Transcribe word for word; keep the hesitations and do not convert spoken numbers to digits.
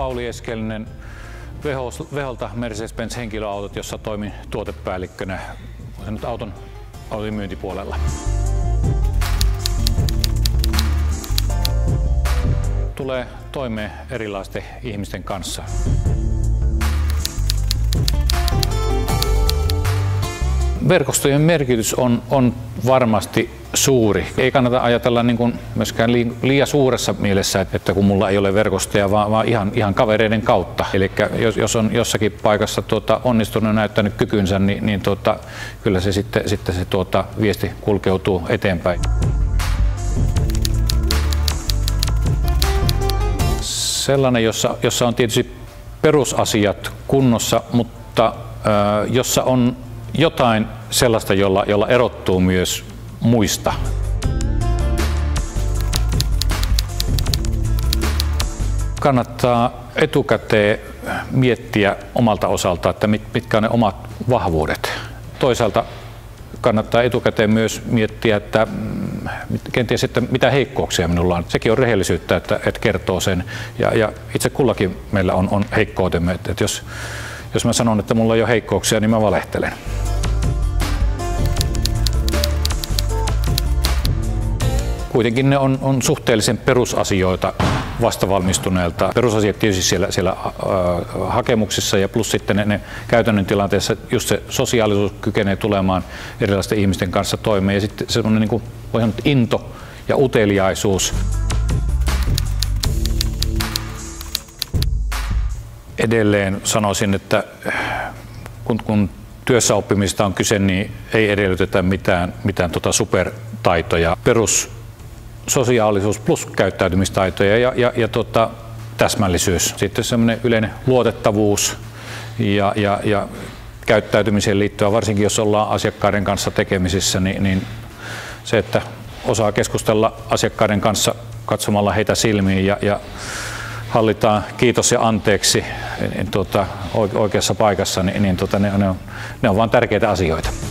Lauli Eskelinen, Veholta Mercedes-Benz henkilöautot, jossa toimin tuotepäällikkönä nyt auton, auton myyntipuolella. Tulee toimeen erilaisten ihmisten kanssa. Verkostojen merkitys on, on varmasti suuri. Ei kannata ajatella niin kuin myöskään liian suuressa mielessä, että kun mulla ei ole verkostoja, vaan, vaan ihan, ihan kavereiden kautta. Eli jos, jos on jossakin paikassa tuota, onnistunut ja näyttänyt kykynsä, niin, niin tuota, kyllä se sitten, sitten se tuota, viesti kulkeutuu eteenpäin. Sellainen, jossa, jossa on tietysti perusasiat kunnossa, mutta äh, jossa on jotain sellaista, jolla, jolla erottuu myös muista. Kannattaa etukäteen miettiä omalta osalta, että mitkä on ne omat vahvuudet. Toisaalta kannattaa etukäteen myös miettiä, että kenties, että mitä heikkouksia minulla on. Sekin on rehellisyyttä, että, että kertoo sen. Ja, ja itse kullakin meillä on, on heikkoutemme. Että, että jos, jos mä sanon, että mulla ei ole heikkouksia, niin mä valehtelen. Kuitenkin ne on, on suhteellisen perusasioita vastavalmistuneelta. Perusasiat tietysti siellä, siellä äh, hakemuksissa ja plus sitten ne, ne käytännön tilanteessa just se sosiaalisuus kykenee tulemaan erilaisten ihmisten kanssa toimeen ja sitten semmoinen niin kuin voi sanoa, into ja uteliaisuus. Edelleen sanoisin, että kun, kun työssäoppimisesta on kyse, niin ei edellytetä mitään, mitään tota supertaitoja. Perus sosiaalisuus plus käyttäytymistaitoja ja, ja, ja tota, täsmällisyys. Sitten semmoinen yleinen luotettavuus ja, ja, ja käyttäytymiseen liittyen, varsinkin jos ollaan asiakkaiden kanssa tekemisissä, niin, niin se, että osaa keskustella asiakkaiden kanssa katsomalla heitä silmiin ja, ja hallitaan kiitos ja anteeksi niin, tuota, oikeassa paikassa, niin, niin tuota, ne, ne, on, ne on vain tärkeitä asioita.